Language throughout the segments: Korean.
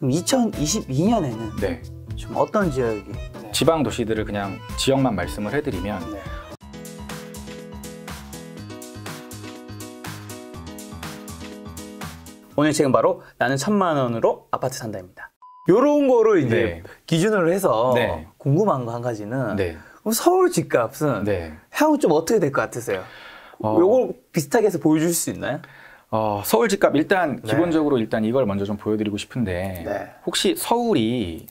그럼 2022년에는 네. 좀 어떤 지역이? 지방 도시들을 그냥 지역만 말씀을 해드리면 네. 오늘 지금 바로 나는 1,000만 원으로 아파트 산다입니다. 요런 거를 이제 네. 기준으로 해서 네. 궁금한 거 한 가지는 네. 그럼 서울 집값은 네. 향후 좀 어떻게 될 것 같으세요? 요걸 비슷하게 해서 보여줄 수 있나요? 서울 집값 일단 네. 기본적으로 일단 이걸 먼저 좀 보여드리고 싶은데 네. 혹시 서울이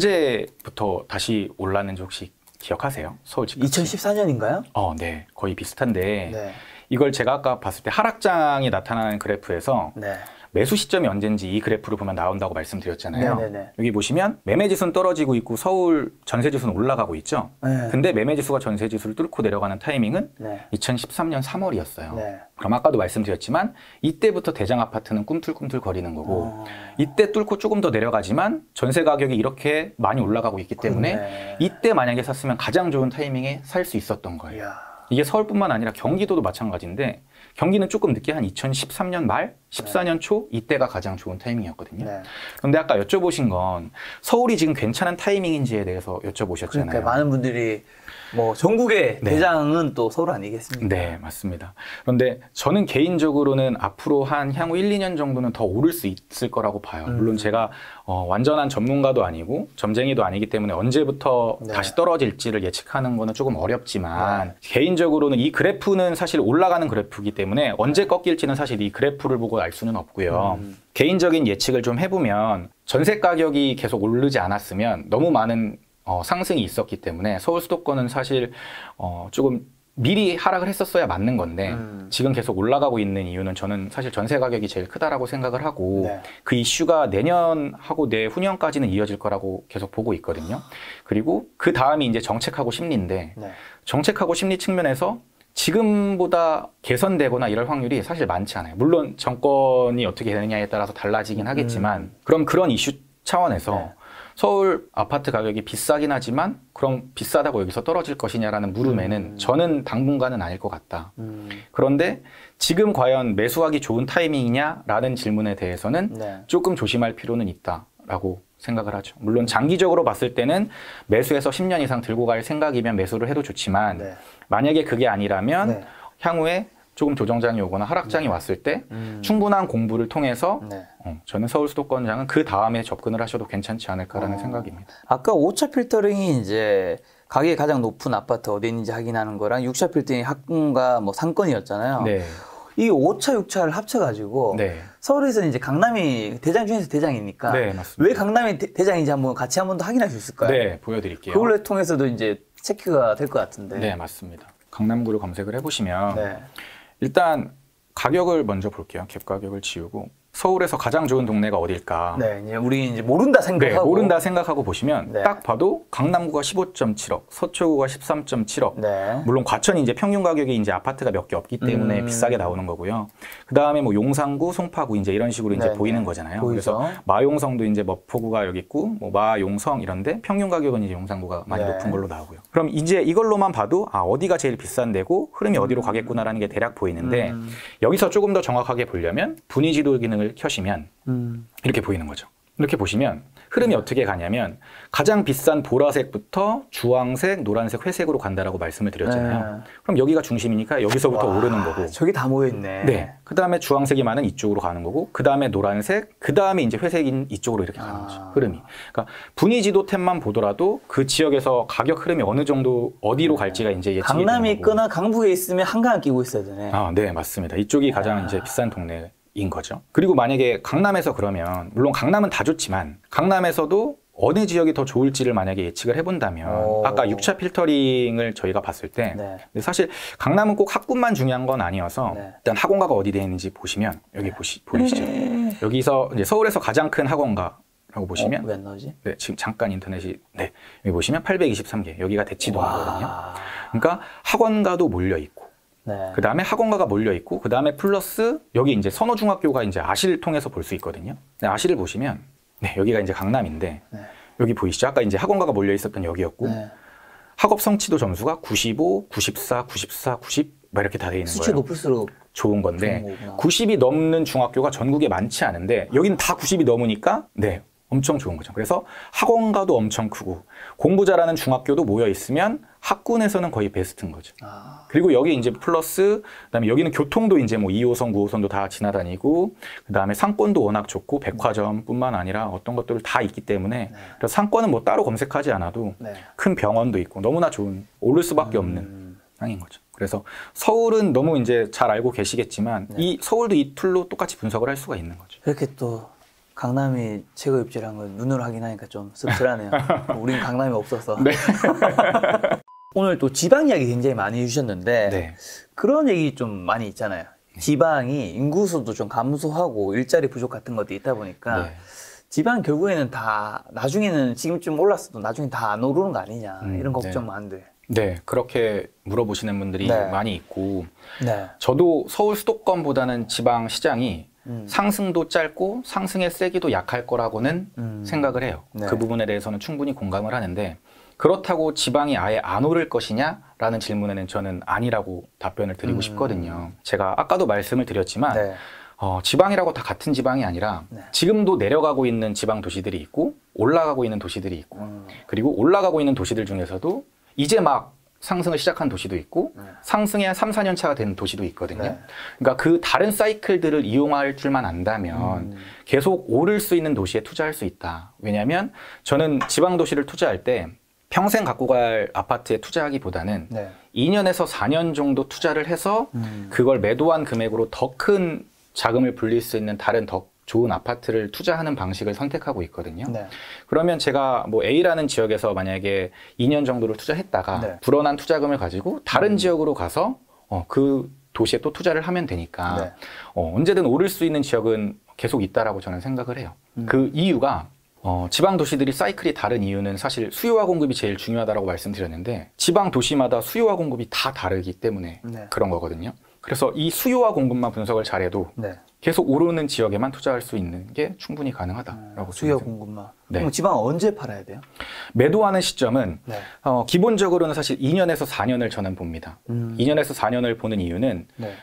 언제부터 다시 올랐는지 혹시 기억하세요? 서울 집값 2014년인가요? 네. 거의 비슷한데 네. 이걸 제가 아까 봤을 때 하락장이 나타나는 그래프에서 네. 매수 시점이 언젠지 이 그래프를 보면 나온다고 말씀드렸잖아요. 네네네. 여기 보시면 매매지수는 떨어지고 있고 서울 전세지수는 올라가고 있죠. 네. 근데 매매지수가 전세지수를 뚫고 내려가는 타이밍은 네. 2013년 3월이었어요. 네. 그럼 아까도 말씀드렸지만 이때부터 대장 아파트는 꿈틀꿈틀 거리는 거고 이때 뚫고 조금 더 내려가지만 전세 가격이 이렇게 많이 올라가고 있기 때문에 그렇네. 이때 만약에 샀으면 가장 좋은 타이밍에 살 수 있었던 거예요. 이야. 이게 서울뿐만 아니라 경기도도 마찬가지인데 경기는 조금 늦게 한 2013년 말, 14년 초 이때가 가장 좋은 타이밍이었거든요. 네. 그런데 아까 여쭤보신 건 서울이 지금 괜찮은 타이밍인지에 대해서 여쭤보셨잖아요. 그러니까 많은 분들이 뭐 전국의 네. 대장은 또 서울 아니겠습니까? 네, 맞습니다. 그런데 저는 개인적으로는 앞으로 한 향후 1, 2년 정도는 더 오를 수 있을 거라고 봐요. 물론 제가 완전한 전문가도 아니고 점쟁이도 아니기 때문에 언제부터 네. 다시 떨어질지를 예측하는 거는 조금 어렵지만 개인적으로는 이 그래프는 사실 올라가는 그래프이기 때문에 언제 꺾일지는 사실 이 그래프를 보고 알 수는 없고요. 개인적인 예측을 좀 해보면 전세 가격이 계속 오르지 않았으면 너무 많은 상승이 있었기 때문에 서울 수도권은 사실 조금 미리 하락을 했었어야 맞는 건데 지금 계속 올라가고 있는 이유는 저는 사실 전세 가격이 제일 크다라고 생각을 하고 네. 그 이슈가 내년하고 내후년까지는 이어질 거라고 계속 보고 있거든요. 그리고 그 다음이 이제 정책하고 심리인데 네. 정책하고 심리 측면에서 지금보다 개선되거나 이럴 확률이 사실 많지 않아요. 물론 정권이 어떻게 되느냐에 따라서 달라지긴 하겠지만 그럼 그런 이슈 차원에서 네. 서울 아파트 가격이 비싸긴 하지만 그럼 비싸다고 여기서 떨어질 것이냐라는 물음에는 저는 당분간은 아닐 것 같다. 그런데 지금 과연 매수하기 좋은 타이밍이냐라는 질문에 대해서는 네. 조금 조심할 필요는 있다라고 생각을 하죠. 물론 장기적으로 봤을 때는 매수해서 10년 이상 들고 갈 생각이면 매수를 해도 좋지만 네. 만약에 그게 아니라면 네. 향후에 조금 조정장이 오거나 하락장이 왔을 때 충분한 공부를 통해서 네. 저는 서울 수도권장은 그 다음에 접근을 하셔도 괜찮지 않을까라는 생각입니다. 아까 5차 필터링이 이제 가격이 가장 높은 아파트 어디 있는지 확인하는 거랑 6차 필터링이 학군과 뭐 상권이었잖아요. 네. 이 5차, 6차를 합쳐가지고 네. 서울에서는 이제 강남이 대장 중에서 대장이니까 네, 맞습니다. 왜 강남이 대장인지 같이 한번 더 확인할 수 있을까요? 네, 보여드릴게요. 그걸 통해서도 이제 체크가 될 것 같은데. 네, 맞습니다. 강남구를 검색을 해보시면 네. 일단 가격을 먼저 볼게요. 갭 가격을 지우고 서울에서 가장 좋은 동네가 어딜까? 네, 이제 우리 이제 모른다 생각하고. 네, 모른다 생각하고 보시면 네. 딱 봐도 강남구가 15.7억, 서초구가 13.7억. 네. 물론 과천이 이제 평균 가격이 이제 아파트가 몇 개 없기 때문에 비싸게 나오는 거고요. 그 다음에 뭐 용산구, 송파구 이제 이런 식으로 이제 네, 보이는 네. 거잖아요. 보이죠. 그래서 마용성도 이제 머포구가 여기 있고, 뭐 마용성 이런데 평균 가격은 이제 용산구가 많이 네. 높은 걸로 나오고요. 그럼 이제 이걸로만 봐도 어디가 제일 비싼 데고 흐름이 어디로 가겠구나라는 게 대략 보이는데 여기서 조금 더 정확하게 보려면 분위지도 기능을 켜시면 이렇게 보이는 거죠. 이렇게 보시면 흐름이 어떻게 가냐면 가장 비싼 보라색부터 주황색, 노란색, 회색으로 간다라고 말씀을 드렸잖아요. 네. 그럼 여기가 중심이니까 여기서부터 오르는 거고. 저기 다 모여있네. 네. 그 다음에 주황색이 많은 이쪽으로 가는 거고, 그 다음에 노란색, 그 다음에 이제 회색인 이쪽으로 이렇게 가는 거죠. 흐름이. 그러니까 분위지도 탭만 보더라도 그 지역에서 가격 흐름이 어느 정도 어디로 갈지가 이제 예측이 되는 강남에 거고. 있거나 강북에 있으면 한강을 끼고 있어야 되네. 네, 맞습니다. 이쪽이 가장 이제 비싼 동네. 인 거죠. 그리고 만약에 강남에서 그러면 물론 강남은 다 좋지만 강남에서도 어느 지역이 더 좋을지를 만약에 예측을 해본다면 아까 6차 필터링을 저희가 봤을 때 네. 근데 사실 강남은 꼭 학군만 중요한 건 아니어서 네. 일단 학원가가 어디 되어 있는지 보시면 여기 보이시죠? 여기서 이제 서울에서 가장 큰 학원가라고 보시면 왜 안 나오지? 네, 지금 잠깐 인터넷이 여기 보시면 823개 여기가 대치동이거든요. 그러니까 학원가도 몰려 있고 네. 그 다음에 학원가가 몰려 있고 그 다음에 플러스 여기 이제 선호중학교가 이제 아시를 통해서 볼 수 있거든요. 네, 아시를 보시면 여기가 이제 강남인데 네. 여기 보이시죠? 아까 이제 학원가가 몰려 있었던 여기였고 네. 학업 성취도 점수가 95, 94, 94, 90 막 이렇게 다 돼 있는 수치 거예요. 높을수록 좋은 건데 좋은 거구나. 90이 넘는 중학교가 전국에 많지 않은데 여기는 다 90이 넘으니까 엄청 좋은 거죠. 그래서 학원가도 엄청 크고 공부 잘하는 중학교도 모여 있으면 학군에서는 거의 베스트인 거죠. 그리고 여기 이제 플러스 그다음에 여기는 교통도 이제 뭐 2호선, 9호선도 다 지나다니고 그다음에 상권도 워낙 좋고 백화점뿐만 아니라 어떤 것들을 다 있기 때문에 그래서 상권은 뭐 따로 검색하지 않아도 큰 병원도 있고 너무나 좋은 오를 수밖에 없는 상인 거죠. 그래서 서울은 너무 이제 잘 알고 계시겠지만 이 서울도 이 툴로 똑같이 분석을 할 수가 있는 거죠. 이렇게 또 강남이 최고 입지라는 걸 눈으로 확인하니까 좀 씁쓸하네요. 우린 강남이 없어서. 네. 오늘 또 지방 이야기 굉장히 많이 해주셨는데 네. 그런 얘기 좀 많이 있잖아요. 지방이 인구수도 좀 감소하고 일자리 부족 같은 것도 있다 보니까 네. 지방 결국에는 다 나중에는 지금쯤 올랐어도 나중에 다 안 오르는 거 아니냐 이런 걱정 많은데. 네, 그렇게 물어보시는 분들이 네. 많이 있고 네. 저도 서울 수도권보다는 지방 시장이 상승도 짧고 상승의 세기도 약할 거라고는 생각을 해요. 네. 그 부분에 대해서는 충분히 공감을 하는데 그렇다고 지방이 아예 안 오를 것이냐라는 질문에는 저는 아니라고 답변을 드리고 싶거든요. 제가 아까도 말씀을 드렸지만 네. 지방이라고 다 같은 지방이 아니라 지금도 내려가고 있는 지방 도시들이 있고 올라가고 있는 도시들이 있고 그리고 올라가고 있는 도시들 중에서도 이제 막 상승을 시작한 도시도 있고 상승에 한 3, 4년 차가 된 도시도 있거든요. 그러니까 그 다른 사이클들을 이용할 줄만 안다면 계속 오를 수 있는 도시에 투자할 수 있다. 왜냐하면 저는 지방 도시를 투자할 때 평생 갖고 갈 아파트에 투자하기보다는 2년에서 4년 정도 투자를 해서 그걸 매도한 금액으로 더 큰 자금을 불릴 수 있는 다른 더 좋은 아파트를 투자하는 방식을 선택하고 있거든요. 그러면 제가 뭐 A라는 지역에서 만약에 2년 정도를 투자했다가 불어난 투자금을 가지고 다른 지역으로 가서 그 도시에 또 투자를 하면 되니까 언제든 오를 수 있는 지역은 계속 있다라고 저는 생각을 해요. 그 이유가 지방 도시들이 사이클이 다른 이유는 사실 수요와 공급이 제일 중요하다고 말씀드렸는데 지방 도시마다 수요와 공급이 다 다르기 때문에 그런 거거든요. 그래서 이 수요와 공급만 분석을 잘해도 계속 오르는 지역에만 투자할 수 있는 게 충분히 가능하다라고 수요 생각합니다. 공급만. 네. 그럼 지방 언제 팔아야 돼요? 매도하는 시점은 기본적으로는 사실 2년에서 4년을 저는 봅니다. 2년에서 4년을 보는 이유는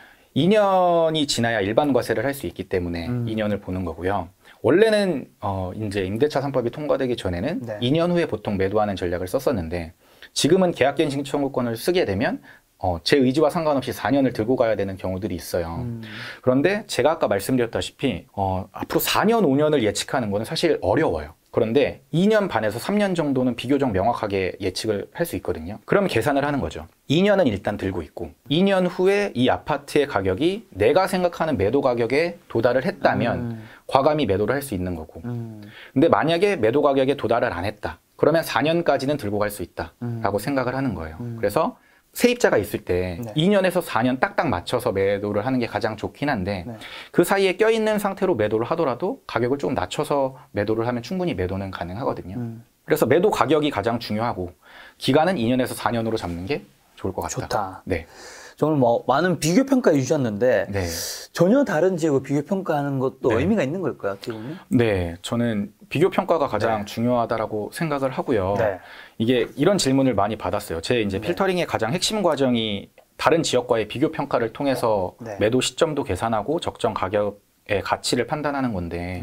2년이 지나야 일반 과세를 할 수 있기 때문에 2년을 보는 거고요. 원래는 이제 임대차 3법이 통과되기 전에는 2년 후에 보통 매도하는 전략을 썼었는데 지금은 계약갱신 청구권을 쓰게 되면 제 의지와 상관없이 4년을 들고 가야 되는 경우들이 있어요. 그런데 제가 아까 말씀드렸다시피 앞으로 4년, 5년을 예측하는 거는 사실 어려워요. 그런데 2년 반에서 3년 정도는 비교적 명확하게 예측을 할 수 있거든요. 그러면 계산을 하는 거죠. 2년은 일단 들고 있고 2년 후에 이 아파트의 가격이 내가 생각하는 매도 가격에 도달을 했다면 과감히 매도를 할 수 있는 거고 근데 만약에 매도 가격에 도달을 안 했다. 그러면 4년까지는 들고 갈 수 있다라고 생각을 하는 거예요. 그래서 세입자가 있을 때 2년에서 4년 딱딱 맞춰서 매도를 하는 게 가장 좋긴 한데 그 사이에 껴있는 상태로 매도를 하더라도 가격을 좀 낮춰서 매도를 하면 충분히 매도는 가능하거든요. 그래서 매도 가격이 가장 중요하고 기간은 2년에서 4년으로 잡는 게 좋을 것 같다. 좋다. 네. 정말 뭐 많은 비교 평가 해주셨는데 전혀 다른 지역을 비교 평가하는 것도 의미가 있는 걸까요? 어떻게 보면? 네, 저는 비교 평가가 가장 중요하다라고 생각을 하고요. 이게 이런 질문을 많이 받았어요. 제 이제 필터링의 가장 핵심 과정이 다른 지역과의 비교 평가를 통해서 매도 시점도 계산하고 적정 가격의 가치를 판단하는 건데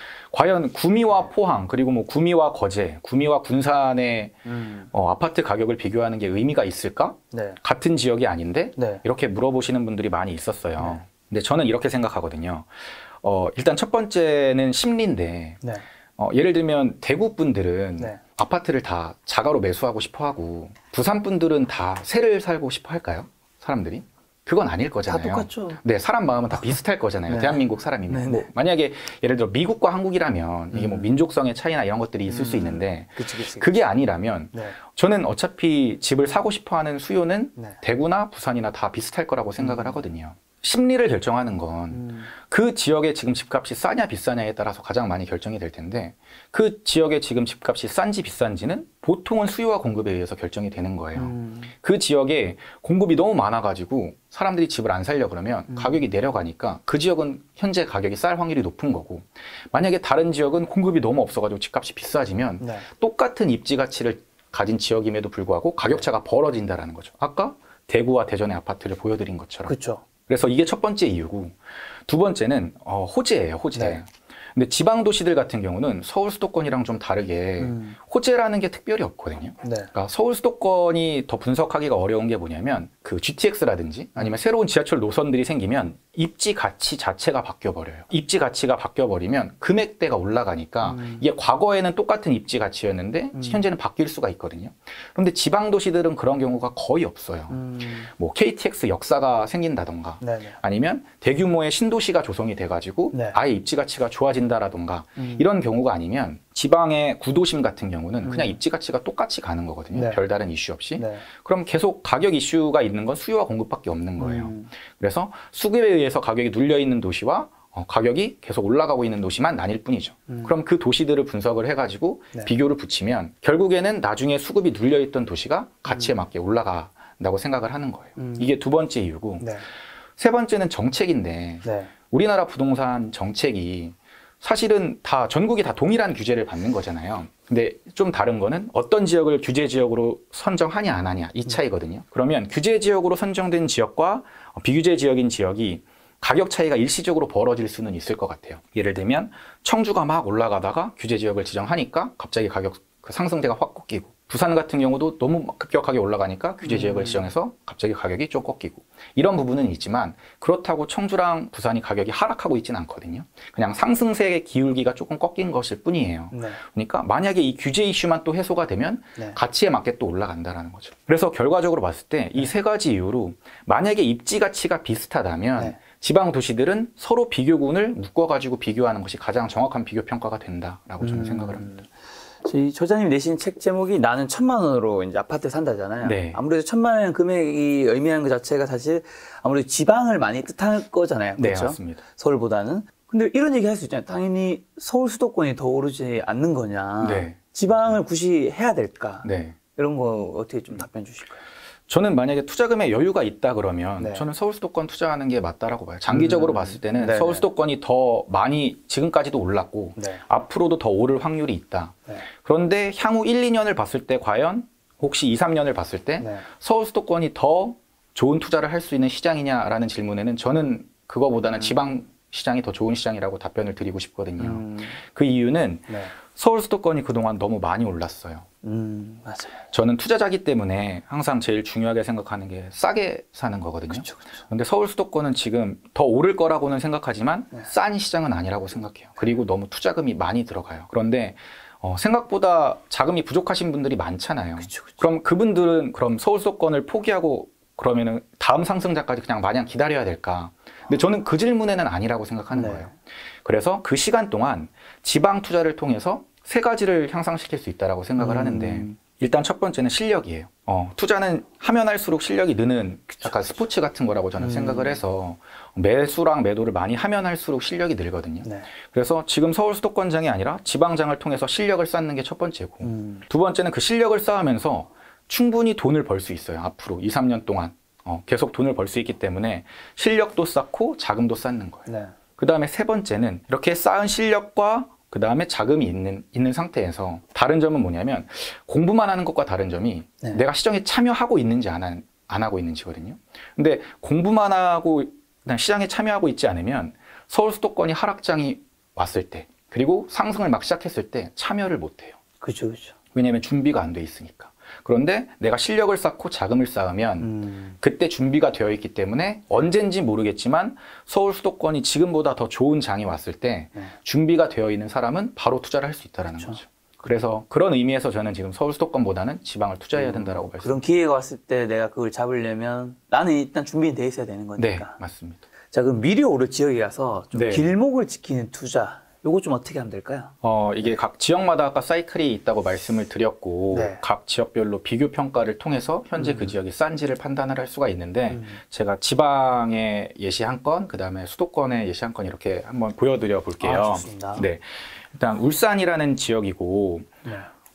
과연 구미와 포항 그리고 뭐 구미와 거제, 구미와 군산의 아파트 가격을 비교하는 게 의미가 있을까? 같은 지역이 아닌데 이렇게 물어보시는 분들이 많이 있었어요. 근데 저는 이렇게 생각하거든요. 일단 첫 번째는 심리인데 예를 들면 대구 분들은 아파트를 다 자가로 매수하고 싶어 하고 부산 분들은 다 새를 살고 싶어 할까요? 사람들이? 그건 아닐 거잖아요. 다 똑같죠. 네, 사람 마음은 다 비슷할 거잖아요. 대한민국 사람이면. 뭐 만약에 예를 들어 미국과 한국이라면 이게 뭐 민족성의 차이나 이런 것들이 있을 수 있는데 그게 아니라면 저는 어차피 집을 사고 싶어 하는 수요는 대구나 부산이나 다 비슷할 거라고 생각을 하거든요. 심리를 결정하는 건 그 지역에 지금 집값이 싸냐 비싸냐에 따라서 가장 많이 결정이 될 텐데 그 지역에 지금 집값이 싼지 비싼지는 보통은 수요와 공급에 의해서 결정이 되는 거예요. 그 지역에 공급이 너무 많아가지고 사람들이 집을 안 살려 그러면 가격이 내려가니까 그 지역은 현재 가격이 쌀 확률이 높은 거고 만약에 다른 지역은 공급이 너무 없어가지고 집값이 비싸지면 똑같은 입지 가치를 가진 지역임에도 불구하고 가격차가 벌어진다는 거죠. 아까 대구와 대전의 아파트를 보여드린 것처럼. 그렇죠. 그래서 이게 첫 번째 이유고 두 번째는 호재예요, 호재. 근데 지방 도시들 같은 경우는 서울 수도권이랑 좀 다르게 호재라는 게 특별히 없거든요. 네. 그러니까 서울 수도권이 더 분석하기가 어려운 게 뭐냐면 그 GTX라든지 아니면 새로운 지하철 노선들이 생기면 입지 가치 자체가 바뀌어버려요. 입지 가치가 바뀌어버리면 금액대가 올라가니까 이게 과거에는 똑같은 입지 가치였는데 현재는 바뀔 수가 있거든요. 그런데 지방 도시들은 그런 경우가 거의 없어요. 뭐 KTX 역사가 생긴다던가 네네. 아니면 대규모의 신도시가 조성이 돼가지고 네. 아예 입지 가치가 좋아진다라던가 이런 경우가 아니면 지방의 구도심 같은 경우는 그냥 입지 가치가 똑같이 가는 거거든요. 네. 별다른 이슈 없이. 네. 그럼 계속 가격 이슈가 있는 건 수요와 공급밖에 없는 거예요. 그래서 수급에 의해서 가격이 눌려있는 도시와 가격이 계속 올라가고 있는 도시만 나뉠 뿐이죠. 그럼 그 도시들을 분석을 해가지고 네. 비교를 붙이면 결국에는 나중에 수급이 눌려있던 도시가 가치에 맞게 올라간다고 생각을 하는 거예요. 이게 두 번째 이유고 네. 세 번째는 정책인데 네. 우리나라 부동산 정책이 사실은 다 전국이 다 동일한 규제를 받는 거잖아요. 근데 좀 다른 거는 어떤 지역을 규제 지역으로 선정하냐 안 하냐 이 차이거든요. 그러면 규제 지역으로 선정된 지역과 비규제 지역인 지역이 가격 차이가 일시적으로 벌어질 수는 있을 것 같아요. 예를 들면 청주가 막 올라가다가 규제 지역을 지정하니까 갑자기 가격 상승세가 확 꺾이고, 부산 같은 경우도 너무 급격하게 올라가니까 규제 지역을 지정해서 갑자기 가격이 좀 꺾이고, 이런 부분은 있지만 그렇다고 청주랑 부산이 가격이 하락하고 있지는 않거든요. 그냥 상승세의 기울기가 조금 꺾인 것일 뿐이에요. 네. 그러니까 만약에 이 규제 이슈만 또 해소가 되면 네. 가치에 맞게 또 올라간다는 거죠. 그래서 결과적으로 봤을 때 이 세 가지 이유로 만약에 입지 가치가 비슷하다면 네. 지방 도시들은 서로 비교군을 묶어가지고 비교하는 것이 가장 정확한 비교 평가가 된다라고 저는 생각을 합니다. 저희 저자님 내신 책 제목이 나는 1,000만 원으로 이제 아파트 산다잖아요. 네. 아무래도 1,000만 원 금액이 의미하는 것 자체가 사실 아무래도 지방을 많이 뜻할 거잖아요. 네, 그렇죠? 맞습니다. 서울보다는. 근데 이런 얘기 할 수 있잖아요. 당연히 서울 수도권이 더 오르지 않는 거냐. 네. 지방을 굳이 해야 될까. 네. 이런 거 어떻게 좀 답변 주실까요? 저는 만약에 투자금에 여유가 있다 그러면 네. 저는 서울 수도권 투자하는 게 맞다라고 봐요. 장기적으로 봤을 때는 네네. 서울 수도권이 더 많이 지금까지도 올랐고 네. 앞으로도 더 오를 확률이 있다. 네. 그런데 향후 1, 2년을 봤을 때 과연 혹시 2, 3년을 봤을 때 네. 서울 수도권이 더 좋은 투자를 할 수 있는 시장이냐라는 질문에는 저는 그거보다는 지방 시장이 더 좋은 시장이라고 답변을 드리고 싶거든요. 그 이유는 네. 서울 수도권이 그동안 너무 많이 올랐어요. 맞아요. 저는 투자자기 때문에 항상 제일 중요하게 생각하는 게 싸게 사는 거거든요. 그렇죠. 근데 서울 수도권은 지금 더 오를 거라고는 생각하지만 싼 시장은 아니라고 생각해요. 그리고 너무 투자금이 많이 들어가요. 그런데 생각보다 자금이 부족하신 분들이 많잖아요. 그쵸. 그럼 그분들은 그럼 서울 수도권을 포기하고 그러면은 다음 상승장까지 그냥 마냥 기다려야 될까? 근데 저는 그 질문에는 아니라고 생각하는 네. 거예요. 그래서 그 시간 동안 지방 투자를 통해서 세 가지를 향상시킬 수 있다라고 생각을 하는데, 일단 첫 번째는 실력이에요. 투자는 하면 할수록 실력이 느는 약간 스포츠 같은 거라고 저는 생각을 해서 매수랑 매도를 많이 하면 할수록 실력이 늘거든요. 네. 그래서 지금 서울 수도권장이 아니라 지방장을 통해서 실력을 쌓는 게 첫 번째고, 두 번째는 그 실력을 쌓으면서 충분히 돈을 벌 수 있어요. 앞으로 2, 3년 동안 계속 돈을 벌 수 있기 때문에 실력도 쌓고 자금도 쌓는 거예요. 네. 그 다음에 세 번째는 이렇게 쌓은 실력과 그 다음에 자금이 있는 상태에서 다른 점은 뭐냐면, 공부만 하는 것과 다른 점이 네. 내가 시장에 참여하고 있는지 안 하고 있는지거든요. 근데 공부만 하고 그냥 시장에 참여하고 있지 않으면 서울 수도권이 하락장이 왔을 때, 그리고 상승을 막 시작했을 때 참여를 못 해요. 그렇죠. 그렇죠. 왜냐하면 준비가 안 돼 있으니까. 그런데 내가 실력을 쌓고 자금을 쌓으면 그때 준비가 되어 있기 때문에 언젠지 모르겠지만 서울 수도권이 지금보다 더 좋은 장이 왔을 때 준비가 되어 있는 사람은 바로 투자를 할 수 있다는 거죠. 그래서 그런 의미에서 저는 지금 서울 수도권보다는 지방을 투자해야 된다라고 말씀드립니다. 그런 기회가 왔을 때 내가 그걸 잡으려면 나는 일단 준비는 돼 있어야 되는 거니까. 네, 맞습니다. 자, 그럼 미리 오를 지역에 가서 좀 네. 길목을 지키는 투자. 요거 좀 어떻게 하면 될까요? 이게 각 지역마다 아까 사이클이 있다고 말씀을 드렸고, 네. 각 지역별로 비교 평가를 통해서 현재 그 지역이 싼지를 판단을 할 수가 있는데, 제가 지방에 예시 한 건, 그 다음에 수도권에 예시 한 건 이렇게 한번 보여드려 볼게요. 좋습니다. 네. 일단 울산이라는 지역이고, 네.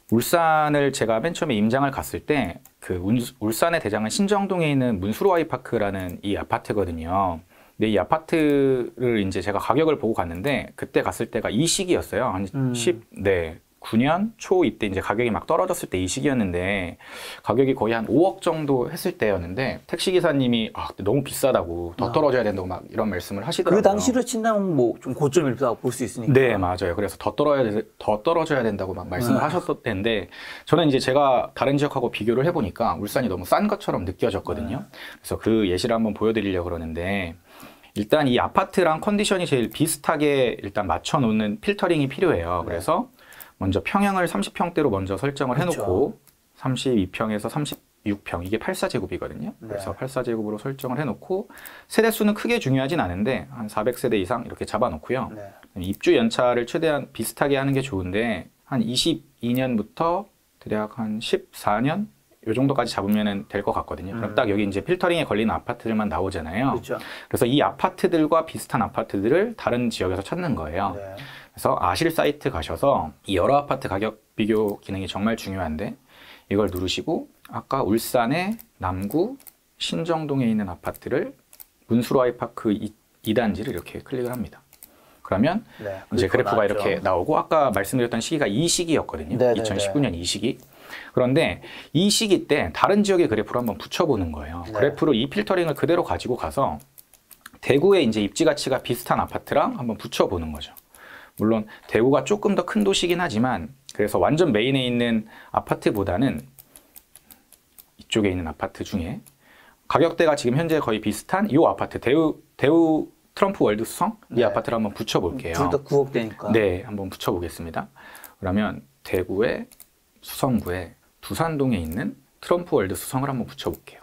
울산을 제가 맨 처음에 임장을 갔을 때, 울산의 대장은 신정동에 있는 문수로아이파크라는 이 아파트거든요. 근데 이 아파트를 이제 제가 가격을 보고 갔는데, 그때 갔을 때가 이 시기였어요. 한 9 2019년 초 이때 이제 가격이 막 떨어졌을 때 이 시기였는데 가격이 거의 한 5억 정도 했을 때였는데 택시 기사님이 너무 비싸다고 더 떨어져야 된다고 막 이런 말씀을 하시더라고요. 그 당시로 친다면 뭐 좀 고점이라고 볼 수 있으니까. 네, 맞아요. 그래서 더 떨어져야 된다고 막 말씀을 하셨었는데 저는 이제 제가 다른 지역하고 비교를 해보니까 울산이 너무 싼 것처럼 느껴졌거든요. 그래서 그 예시를 한번 보여드리려고 그러는데 일단 이 아파트랑 컨디션이 제일 비슷하게 일단 맞춰놓는 필터링이 필요해요. 그래서 먼저 평형을 30평대로 먼저 설정을 해놓고 32평에서 36평 이게 84제곱이거든요. 그래서 84제곱으로 설정을 해놓고 세대수는 크게 중요하진 않은데 한 400세대 이상 이렇게 잡아놓고요. 입주 연차를 최대한 비슷하게 하는 게 좋은데 한 22년부터 대략 한 14년 요 정도까지 잡으면 될 것 같거든요. 그럼 딱 여기 이제 필터링에 걸리는 아파트들만 나오잖아요. 그렇죠. 그래서 이 아파트들과 비슷한 아파트들을 다른 지역에서 찾는 거예요. 그래서 아실 사이트 가셔서 이 여러 아파트 가격 비교 기능이 정말 중요한데 이걸 누르시고 아까 울산의 남구 신정동에 있는 아파트를 문수로 아이파크 2단지를 이렇게 클릭을 합니다. 그러면 이제 그래프가 이렇게 나오고 아까 말씀드렸던 시기가 이 시기였거든요. 2019년 이 시기. 그런데 이 시기 때 다른 지역의 그래프를 한번 붙여보는 거예요. 그래프로 이 필터링을 그대로 가지고 가서 대구에 이제 입지 가치가 비슷한 아파트랑 한번 붙여보는 거죠. 물론 대구가 조금 더 큰 도시긴 하지만 그래서 완전 메인에 있는 아파트보다는 이쪽에 있는 아파트 중에 가격대가 지금 현재 거의 비슷한 이 아파트 대우 트럼프 월드 수성 이 아파트를 한번 붙여볼게요. 둘 다 9억대니까. 네, 한번 붙여보겠습니다. 그러면 대구의 수성구에 두산동에 있는 트럼프 월드 수성을 한번 붙여볼게요.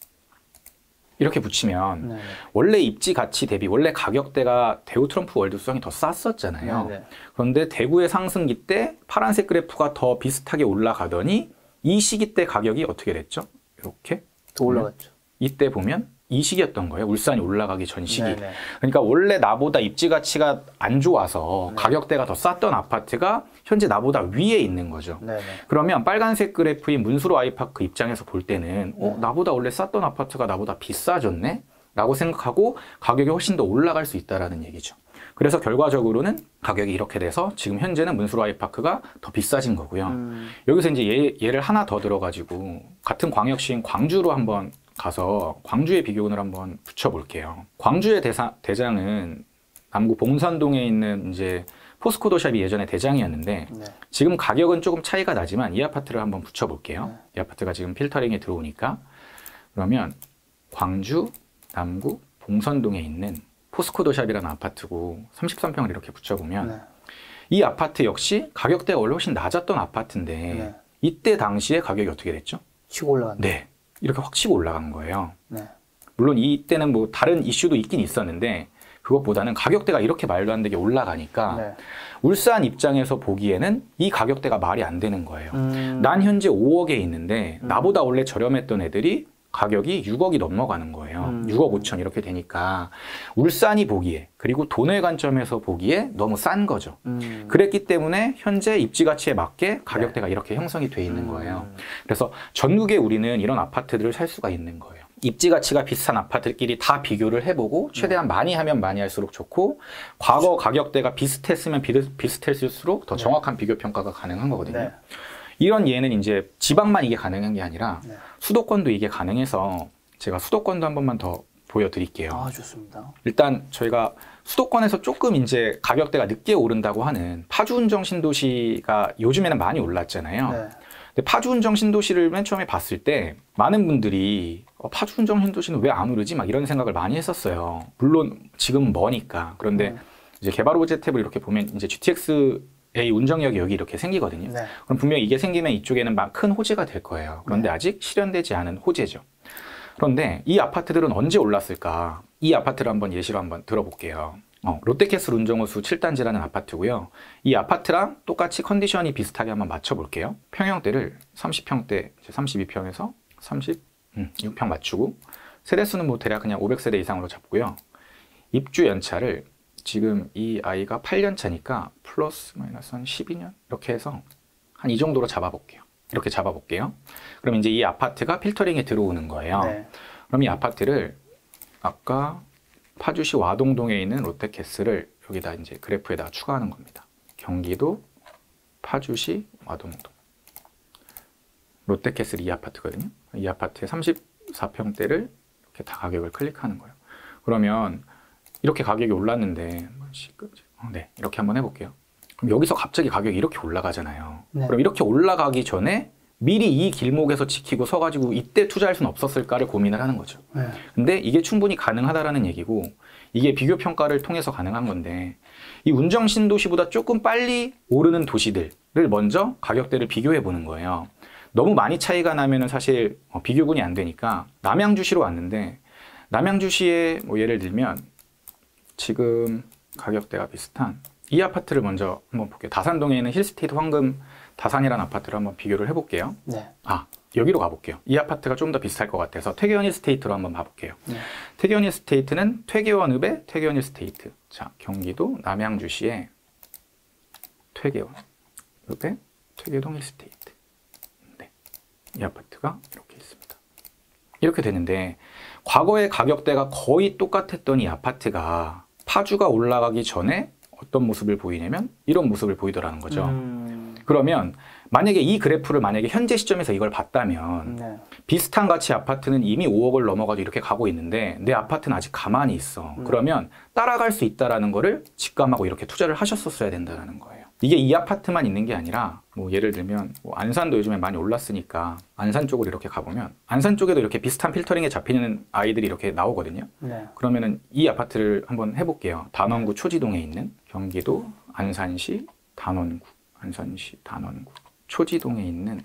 이렇게 붙이면 원래 입지 가치 대비 원래 가격대가 대우 트럼프 월드 수성이 더 쌌었잖아요. 그런데 대구의 상승기 때 파란색 그래프가 더 비슷하게 올라가더니 이 시기 때 가격이 어떻게 됐죠? 이렇게 더 올라갔죠. 이때 보면 이 시기였던 거예요. 울산이 올라가기 전 시기. 그러니까 원래 나보다 입지 가치가 안 좋아서 가격대가 더 쌌던 아파트가 현재 나보다 위에 있는 거죠. 그러면 빨간색 그래프인 문수로 아이파크 입장에서 볼 때는 나보다 원래 쌌던 아파트가 나보다 비싸졌네? 라고 생각하고 가격이 훨씬 더 올라갈 수 있다는 얘기죠. 그래서 결과적으로는 가격이 이렇게 돼서 지금 현재는 문수로 아이파크가 더 비싸진 거고요. 여기서 이제 예를 하나 더 들어가지고 같은 광역시인 광주로 한번 가서 광주의 비교군을 한번 붙여볼게요. 광주의 대장은 남구 봉산동에 있는 이제 포스코 도샵이 예전에 대장이었는데 지금 가격은 조금 차이가 나지만 이 아파트를 한번 붙여볼게요. 이 아파트가 지금 필터링에 들어오니까 그러면 광주 남구 봉산동에 있는 포스코 도샵이라는 아파트고 33평을 이렇게 붙여보면 이 아파트 역시 가격대가 원래 훨씬 낮았던 아파트인데 이때 당시에 가격이 어떻게 됐죠? 치고 올라갔네. 네. 이렇게 확 치고 올라간 거예요. 물론 이때는 뭐 다른 이슈도 있긴 있었는데 그것보다는 가격대가 이렇게 말도 안 되게 올라가니까 울산 입장에서 보기에는 이 가격대가 말이 안 되는 거예요. 난 현재 5억에 있는데 나보다 원래 저렴했던 애들이 가격이 6억이 넘어가는 거예요. 6억 5천 이렇게 되니까 울산이 보기에 그리고 돈의 관점에서 보기에 너무 싼 거죠. 그랬기 때문에 현재 입지 가치에 맞게 가격대가 이렇게 형성이 돼 있는 거예요. 그래서 전국에 우리는 이런 아파트들을 살 수가 있는 거예요. 입지 가치가 비슷한 아파트끼리 다 비교를 해보고 최대한 많이 하면 많이 할수록 좋고 과거 가격대가 비슷했으면 비슷했을수록 더 정확한 비교 평가가 가능한 거거든요. 이런 예는 이제 지방만 이게 가능한 게 아니라 수도권도 이게 가능해서 제가 수도권도 한 번만 더 보여드릴게요. 아, 좋습니다. 일단 저희가 수도권에서 조금 이제 가격대가 늦게 오른다고 하는 파주운정 신도시가 요즘에는 많이 올랐잖아요. 근데 파주운정 신도시를 맨 처음에 봤을 때 많은 분들이 파주운정 신도시는 왜 안 오르지? 막 이런 생각을 많이 했었어요. 물론 지금 머니까. 그런데 이제 개발 호재 탭을 이렇게 보면 이제 GTX-A 운정역이 여기 이렇게 생기거든요. 그럼 분명히 이게 생기면 이쪽에는 막 큰 호재가 될 거예요. 그런데 아직 실현되지 않은 호재죠. 그런데 이 아파트들은 언제 올랐을까? 이 아파트를 한번 예시로 한번 들어볼게요. 롯데캐슬 운정호수 7단지라는 아파트고요. 이 아파트랑 똑같이 컨디션이 비슷하게 한번 맞춰볼게요. 평형대를 30평대, 32평에서 36평 맞추고 세대수는 뭐 대략 그냥 500세대 이상으로 잡고요. 입주 연차를 지금 이 아이가 8년 차니까 플러스 마이너스 한 12년 이렇게 해서 한 이 정도로 잡아볼게요. 이렇게 잡아볼게요. 그럼 이제 이 아파트가 필터링에 들어오는 거예요. 그럼 이 아파트를 아까 파주시 와동동에 있는 롯데캐슬을 여기다 이제 그래프에다 추가하는 겁니다. 경기도 파주시 와동동. 롯데캐슬 이 아파트거든요. 이 아파트의 34평대를 이렇게 다 가격을 클릭하는 거예요. 그러면 이렇게 가격이 올랐는데 네, 이렇게 한번 해볼게요. 그럼 여기서 갑자기 가격이 이렇게 올라가잖아요. 네. 그럼 이렇게 올라가기 전에 미리 이 길목에서 지키고 서가지고 이때 투자할 수는 없었을까를 고민을 하는 거죠. 네. 근데 이게 충분히 가능하다라는 얘기고 이게 비교 평가를 통해서 가능한 건데 이 운정 신도시보다 조금 빨리 오르는 도시들을 먼저 가격대를 비교해 보는 거예요. 너무 많이 차이가 나면은 사실 비교군이 안 되니까 남양주시로 왔는데 남양주시에 뭐 예를 들면 지금 가격대가 비슷한 이 아파트를 먼저 한번 볼게요. 다산동에 있는 힐스테이트 황금 다산이라는 아파트를 한번 비교를 해볼게요. 네. 여기로 가볼게요. 이 아파트가 좀 더 비슷할 것 같아서 퇴계원 힐스테이트로 한번 봐볼게요. 네. 퇴계원 힐스테이트는 퇴계원읍의 퇴계원 힐스테이트. 자, 경기도 남양주시의 퇴계원읍의 퇴계동 힐스테이트. 네. 이 아파트가 이렇게 있습니다. 이렇게 되는데 과거의 가격대가 거의 똑같았던 이 아파트가 파주가 올라가기 전에 어떤 모습을 보이냐면 이런 모습을 보이더라는 거죠. 그러면 만약에 이 그래프를 만약에 현재 시점에서 이걸 봤다면 네. 비슷한 가치 아파트는 이미 5억을 넘어가지고 이렇게 가고 있는데 내 아파트는 아직 가만히 있어. 그러면 따라갈 수 있다라는 거를 직감하고 이렇게 투자를 하셨었어야 된다는 거예요. 이게 이 아파트만 있는 게 아니라 뭐 예를 들면 뭐 안산도 요즘에 많이 올랐으니까 안산 쪽으로 이렇게 가보면 안산 쪽에도 이렇게 비슷한 필터링에 잡히는 아이들이 이렇게 나오거든요. 네. 그러면은 이 아파트를 한번 해볼게요. 단원구 초지동에 있는 경기도 안산시 단원구 초지동에 있는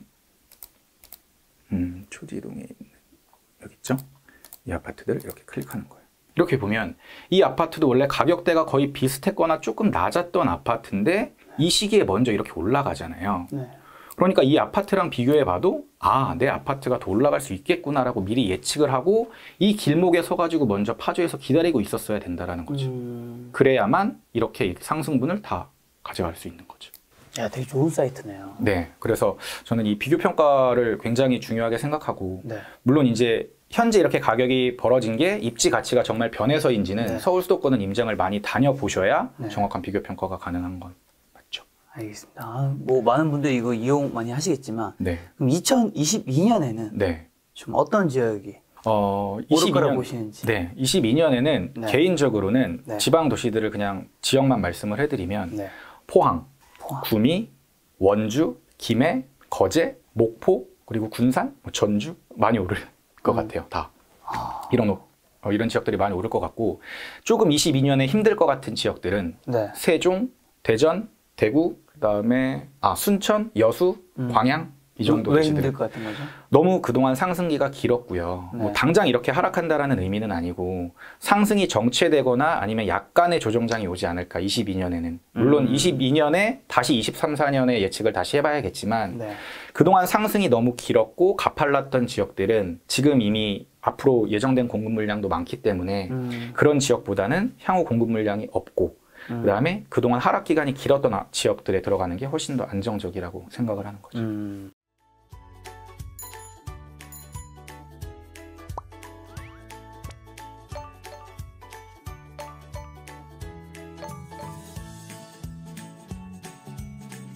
초지동에 있는 여기 있죠? 이 아파트들 이렇게 클릭하는 거예요. 이렇게 보면 이 아파트도 원래 가격대가 거의 비슷했거나 조금 낮았던 아파트인데 이 시기에 먼저 이렇게 올라가잖아요. 네. 그러니까 이 아파트랑 비교해 봐도 내 아파트가 더 올라갈 수 있겠구나라고 미리 예측을 하고 이 길목에 서가지고 먼저 파주에서 기다리고 있었어야 된다라는 거죠. 그래야만 이렇게 상승분을 다 가져갈 수 있는 거죠. 야, 되게 좋은 사이트네요. 네, 그래서 저는 이 비교 평가를 굉장히 중요하게 생각하고 네. 물론 이제 현재 이렇게 가격이 벌어진 게 입지 가치가 정말 변해서인지는 네. 서울 수도권은 임장을 많이 다녀보셔야 네. 정확한 비교 평가가 가능한 건 맞죠. 알겠습니다. 뭐 많은 분들이 이거 이용 많이 하시겠지만 네, 그럼 2022년에는 네. 좀 어떤 지역이 오를 22년, 거라고 보시는지. 네, 22년에는 네. 개인적으로는 네. 지방 도시들을 그냥 지역만 말씀을 해드리면 네. 포항, 포항. 구미, 원주, 김해, 거제, 목포, 그리고 군산, 전주 많이 오를 것 같아요. 다 이런 지역들이 많이 오를 것 같고 조금 22년에 힘들 것 같은 지역들은 네. 세종, 대전, 대구, 그다음에 순천, 여수, 광양 이 정도 왜 도시들. 힘들 것 같은 거죠? 너무 그동안 상승기가 길었고요. 네. 뭐 당장 이렇게 하락한다라는 의미는 아니고 상승이 정체되거나 아니면 약간의 조정장이 오지 않을까 22년에는. 물론 22년에 다시 23, 4년에 예측을 다시 해봐야겠지만 네. 그동안 상승이 너무 길었고 가팔랐던 지역들은 지금 이미 앞으로 예정된 공급 물량도 많기 때문에 그런 지역보다는 향후 공급 물량이 없고 그다음에 그동안 하락 기간이 길었던 지역들에 들어가는 게 훨씬 더 안정적이라고 생각을 하는 거죠.